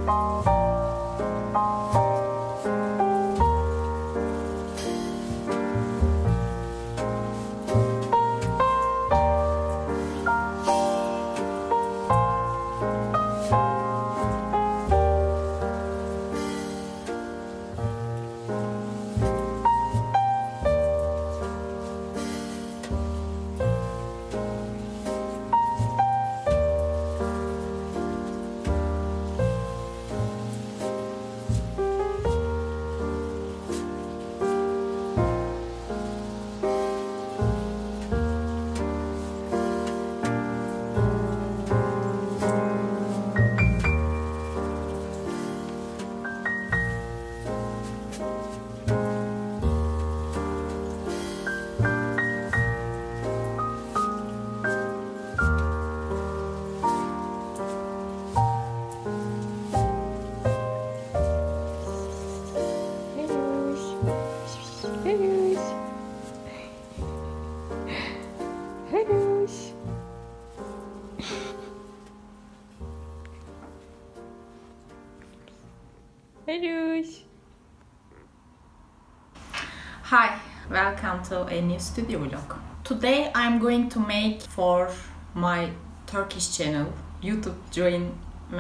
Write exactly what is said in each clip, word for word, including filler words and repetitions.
Hi, welcome to a new studio vlog. Today I'm going to make for my Turkish channel YouTube join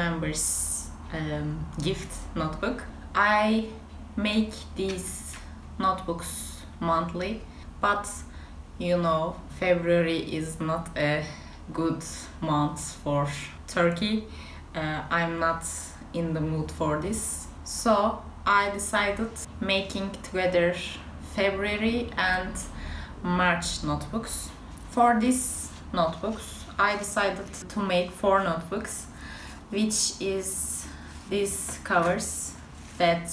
members um, gift notebook. I make these notebooks monthly, but you know February is not a good month for Turkey. Uh, I'm not in the mood for this, so I decided making together February and March notebooks. For these notebooks, I decided to make four notebooks, which is these covers that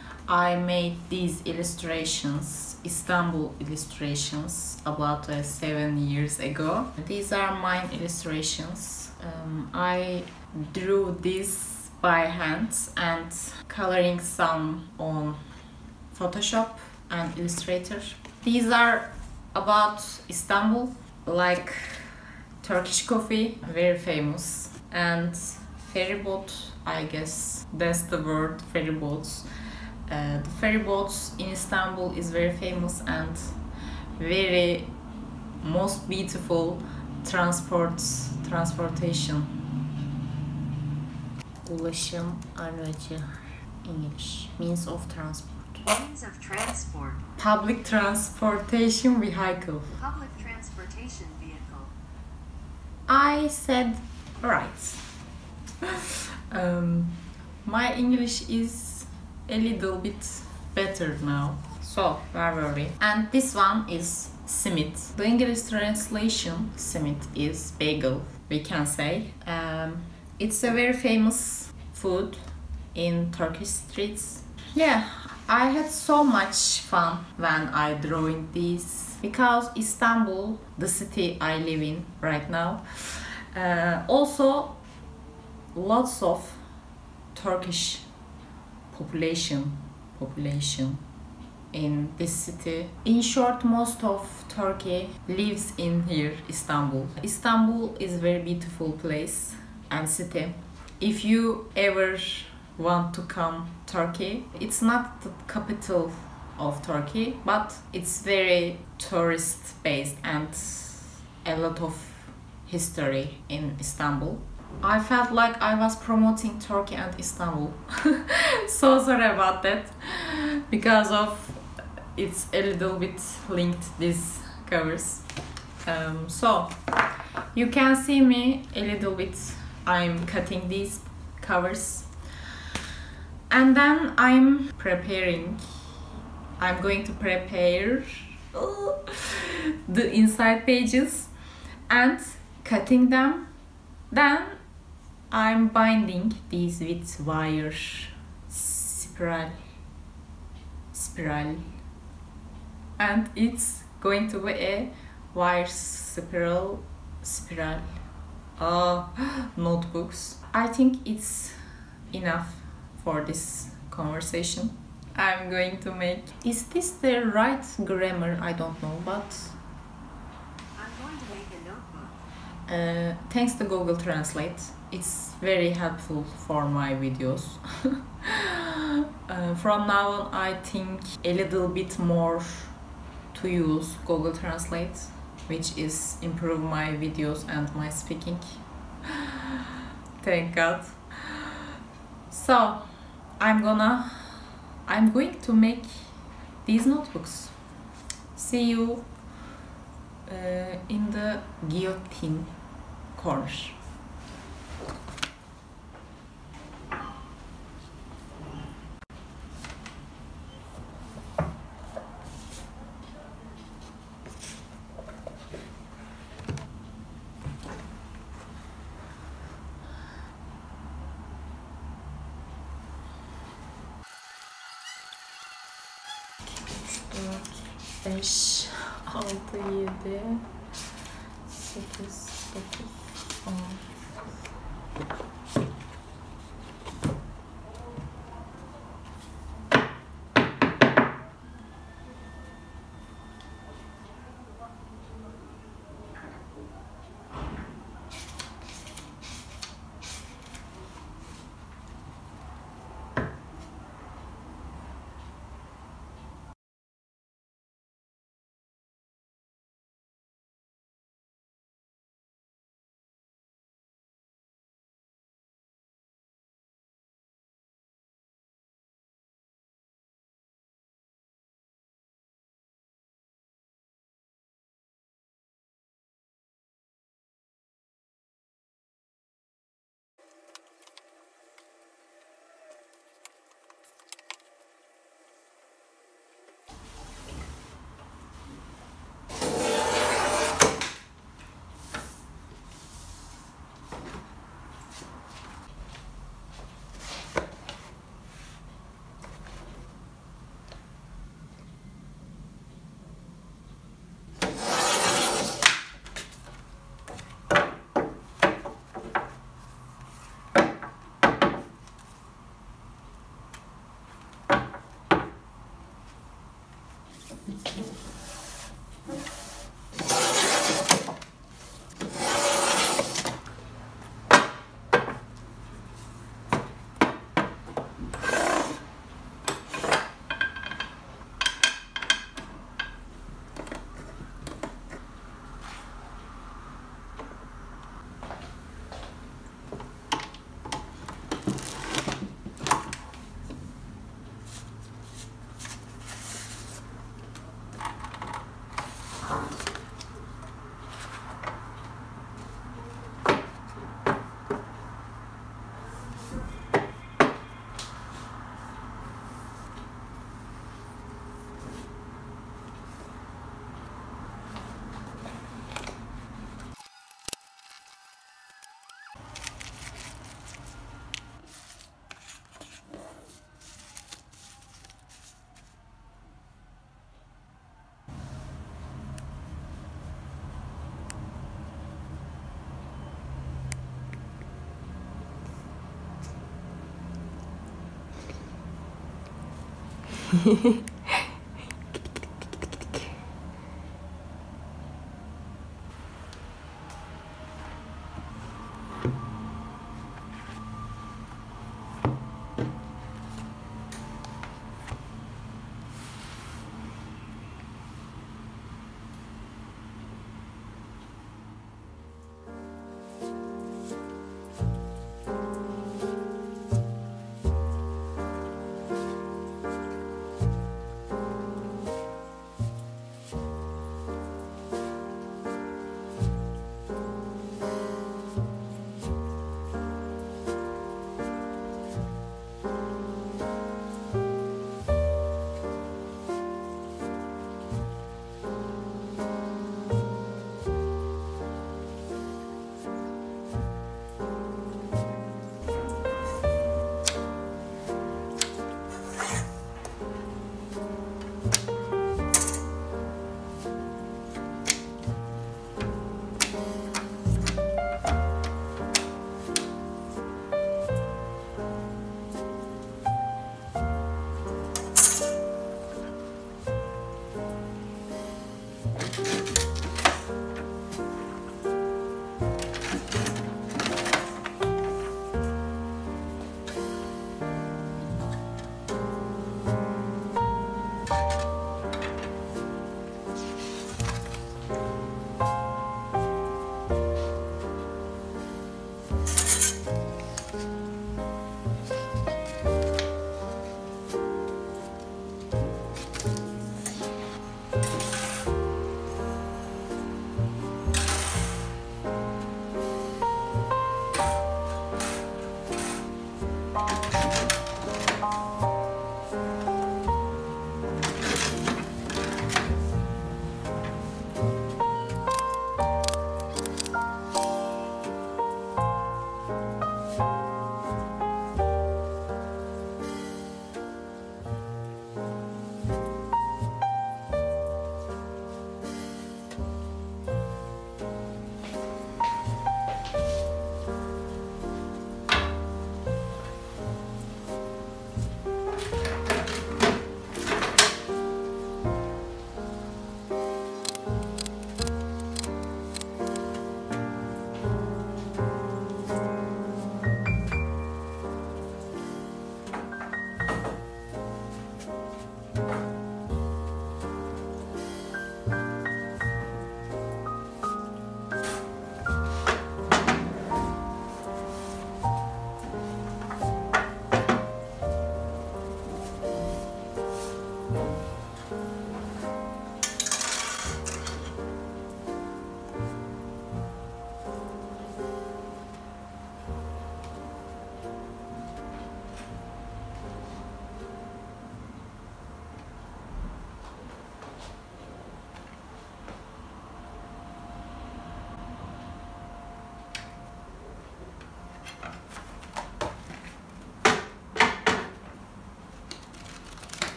I made these illustrations, Istanbul illustrations, about uh, seven years ago. These are mine illustrations. Um, I drew these by hand and coloring some on Photoshop and Illustrator. These are about Istanbul, like Turkish coffee, very famous, and ferry boat, I guess that's the word, ferry boats. Uh, the ferry boats in Istanbul is very famous and very most beautiful transport transportation. Ulaşım aracı, English, means of transport. Means of transport. Public transportation vehicle. Public transportation vehicle. I said right. um, my English is a little bit better now, so don't worry. And this one is simit. The English translation simit is bagel, we can say. Um, it's a very famous food in Turkish streets. Yeah, I had so much fun when I drawing these, because Istanbul, the city I live in right now, uh, also lots of Turkish population population in this city. In short, most of Turkey lives in here, Istanbul. Istanbul is a very beautiful place and city. If you ever want to come Turkey, it's not the capital of Turkey, but it's very tourist based and a lot of history in Istanbul. I felt like I was promoting Turkey and Istanbul. So sorry about that, because of it's a little bit linked, these covers. Um, so you can see me a little bit, I'm cutting these covers. And then I'm preparing, I'm going to prepare the inside pages and cutting them. Then I'm binding these with wire spiral, spiral, and it's going to be a wire spiral, spiral uh, notebooks. I think it's enough for this conversation. I'm going to make, is this the right grammar? I don't know, but I'm going to make a notebook. uh, thanks to Google Translate. it's very helpful for my videos. uh, from now on, I think a little bit more to use Google Translate, which is improve my videos and my speaking. Thank God. So I'm gonna I'm going to make these notebooks. See you uh, in the guillotine corner. beş, altı, yedi, sekiz, dokuz, on.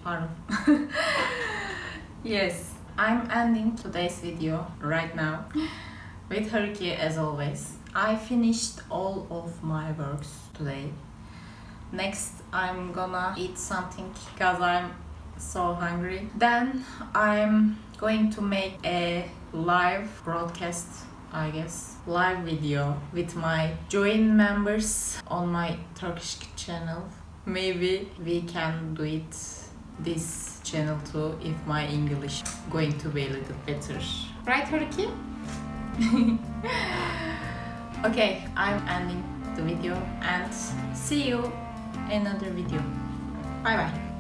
Pardon. Yes, I'm ending today's video right now with Turkey as always. I finished all of my works today. Next, I'm gonna eat something because I'm so hungry. Then I'm going to make a live broadcast, I guess, live video with my join members on my Turkish channel. Maybe we can do it this channel too if my English going to be a little better. Right, Turkey? Okay, I'm ending the video and see you in another video. Bye bye.